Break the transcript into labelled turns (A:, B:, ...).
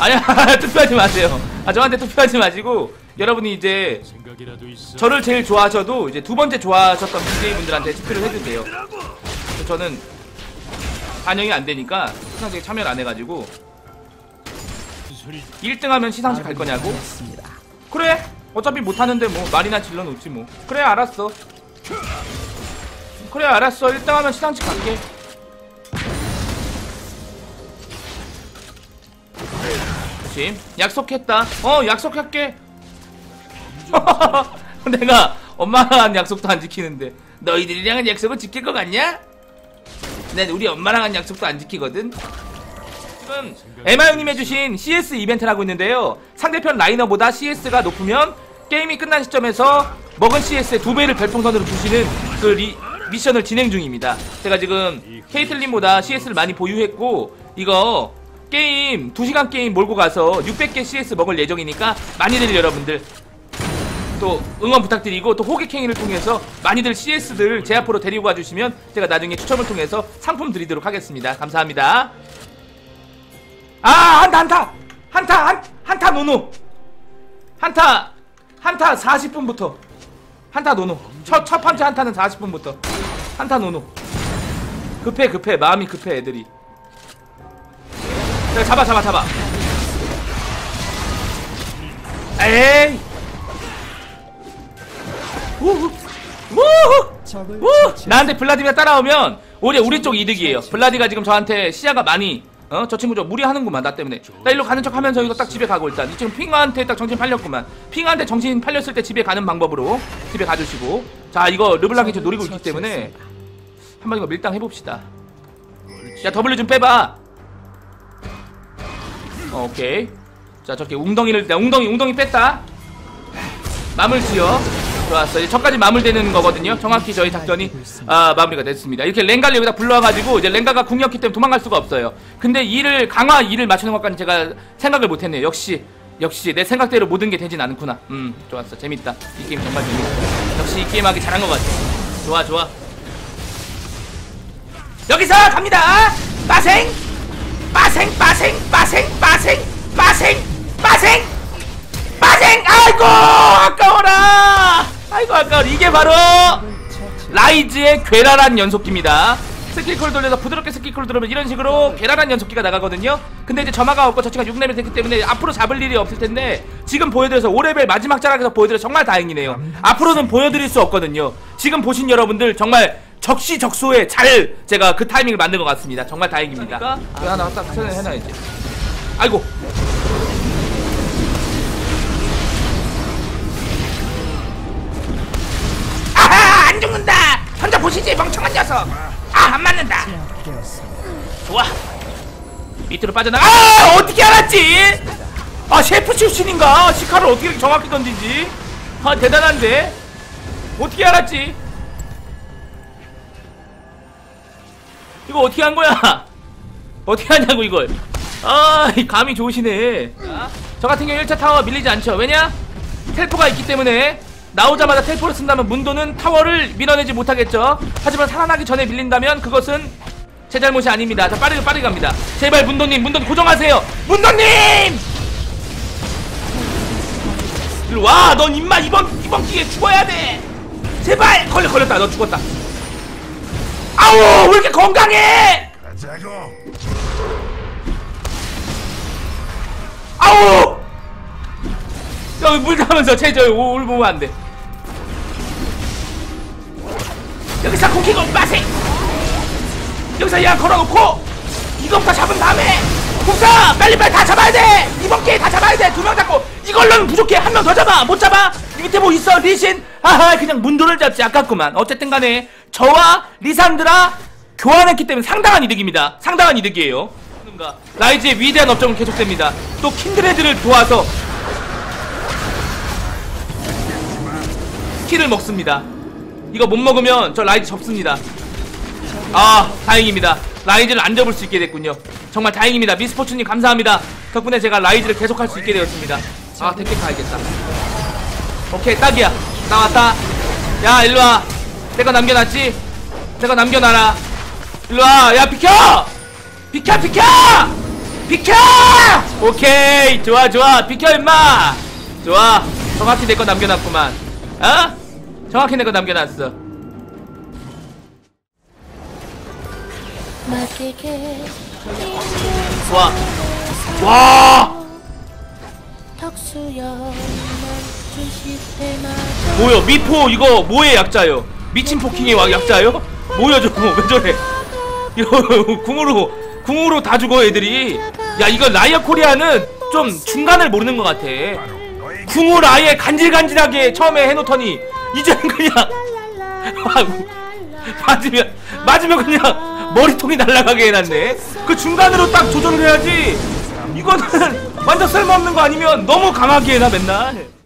A: 아니야 투표하지 마세요. 저한테 투표하지 마시고 여러분이 이제 저를 제일 좋아하셔도 이제 두 번째 좋아하셨던 BJ분들한테 투표를 해주세요. 저는 반영이 안 되니까 시상식에 참여를 안 해가지고 1등 하면 시상식 갈 거냐고? 그래! 어차피 못하는데 뭐 말이나 질러놓지 뭐. 그래 알았어. 그래 알았어. 1등 하면 시상식 갈게. 그치? 약속했다. 약속할게. 내가 엄마랑 한 약속도 안 지키는데 너희들이랑은 약속을 지킬 것 같냐? 난 우리 엄마랑 한 약속도 안 지키거든. 지금 에마 형님 해주신 CS 이벤트를 하고 있는데요, 상대편 라이너보다 CS가 높으면 게임이 끝난 시점에서 먹은 CS의 2배를 별풍선으로 주시는 그 미션을 진행 중입니다. 제가 지금 케이틀린보다 CS를 많이 보유했고 이거 게임 2시간 게임 몰고 가서 600개 CS 먹을 예정이니까 많이들 여러분들 또 응원 부탁드리고, 또 호객행위를 통해서 많이들 CS들 제 앞으로 데리고 와주시면 제가 나중에 추첨을 통해서 상품 드리도록 하겠습니다. 감사합니다. 한타 노노. 한타 40분부터 한타 노노. 첫 번째 한타는 40분부터 한타 노노. 급해 마음이 급해 애들이. 그래, 잡아. 에이. 우후. 나한테 블라디가 따라오면 오히려 우리 쪽 이득이에요. 블라디가 지금 저한테 시야가 많이 저 친구 좀 무리하는구만 나 때문에. 나 일로 가는 척 하면서 이거 딱 집에 가고, 일단 이 지금 핑아한테 딱 정신 팔렸구만. 핑아한테 정신 팔렸을 때 집에 가는 방법으로 집에 가주시고. 자, 이거 르블랑이 저 노리고 있기 때문에 한번 이거 밀당 해봅시다. 야, W 좀 빼봐. 오케이. 자, 저렇게 웅덩이를 웅덩이 뺐다. 마물 지어. 좋았어. 이제 저까지 마무리되는 거거든요. 정확히 저희 작전이 마무리가 됐습니다. 이렇게 랭가를 여기다 불러와가지고 이제 랭가가 궁이었기 때문에 도망갈 수가 없어요. 근데 강화 2를 맞추는 것까지 제가 생각을 못했네요. 역시 내 생각대로 모든 게 되진 않구나. 좋았어. 재밌다. 이 게임 정말 재밌어. 역시 이 게임 하기 잘한 것 같아. 좋아. 여기서 갑니다. 빠생. 아이고 아까워라. 이게 바로 라이즈의 괴랄한 연속기입니다. 스킬콜 돌려서 부드럽게 스킬콜 들어오면 이런 식으로 괴랄한 연속기가 나가거든요. 근데 이제 점화가 없고 저 친구가 6레벨 됐기 때문에 앞으로 잡을 일이 없을 텐데, 지금 보여드려서 5레벨 마지막 자락에서 보여드려서 정말 다행이네요. 앞으로는 보여드릴 수 없거든요. 지금 보신 여러분들 정말 적시적소에 잘 제가 그 타이밍을 만든 것 같습니다. 정말 다행입니다. 이거 하나 딱 해놔야지. 아이고. 안 죽는다! 혼자 보시지 멍청한 녀석! 안 맞는다! 좋아! 밑으로 빠져나가. 어떻게 알았지? 셰프 출신인가? 시카를 어떻게 이렇게 정확히 던지지? 대단한데? 어떻게 알았지? 이거 어떻게 한 거야? 어떻게 하냐고 이걸. 이 감이 좋으시네. 저 같은 경우 1차 타워 밀리지 않죠. 왜냐? 텔포가 있기 때문에 나오자마자 텔포를 쓴다면 문도는 타워를 밀어내지 못하겠죠. 하지만 살아나기 전에 밀린다면 그것은 제 잘못이 아닙니다. 자, 빠르게 갑니다. 제발 문도님 고정하세요. 문도님! 일로와. 넌 임마 이번 기회에 죽어야 돼. 제발. 걸렸다. 너 죽었다. 아우, 왜 이렇게 건강해? 아우! 여기 물 타면서 올 보면 안 돼. 여기서 쿠키고 빠세. 여기서 얘랑 걸어놓고 이것부터 잡은 다음에 국사 빨리 다 잡아야 돼. 이번 기회에 다 잡아야 돼. 2명 잡고. 이걸로는 부족해. 1명 더 잡아. 못 잡아. 밑에 뭐 있어? 리신. 그냥 문도를 잡지. 아깝구만. 어쨌든 간에 저와 리산드라 교환했기 때문에 상당한 이득입니다. 상당한 이득이에요. 라이즈의 위대한 업적은 계속됩니다. 또 킨드레드를 도와서 키를 먹습니다. 이거 못 먹으면 저 라이즈 접습니다. 다행입니다. 라이즈를 안 접을 수 있게 됐군요. 정말 다행입니다. 미스포츠님 감사합니다. 덕분에 제가 라이즈를 계속할 수 있게 되었습니다. 데켓 가야겠다. 오케이, 딱이야. 나왔다. 야, 일로와. 내가 남겨놨지? 내가 남겨놔라. 일로와. 야, 비켜! 비켜! 비켜! 오케이 좋아 좋아 비켜 임마. 좋아 정확히 내 거 남겨놨구만. 어? 정확히 내 거 남겨놨어. 좋아. 와 뭐야 미포 이거 뭐의 약자요? 미친 포킹의 약자요? 뭐야 저거 왜 저래? 이거 궁으로 다 죽어 애들이. 야 이거 라이어 코리아는 좀 중간을 모르는 것 같아. 궁을 아예 간질간질하게 처음에 해놓더니 이제는 그냥 맞으면 그냥 머리통이 날아가게 해놨네. 그 중간으로 딱 조절을 해야지. 이거는 완전 쓸모없는 거 아니면 너무 강하게 해놔 맨날.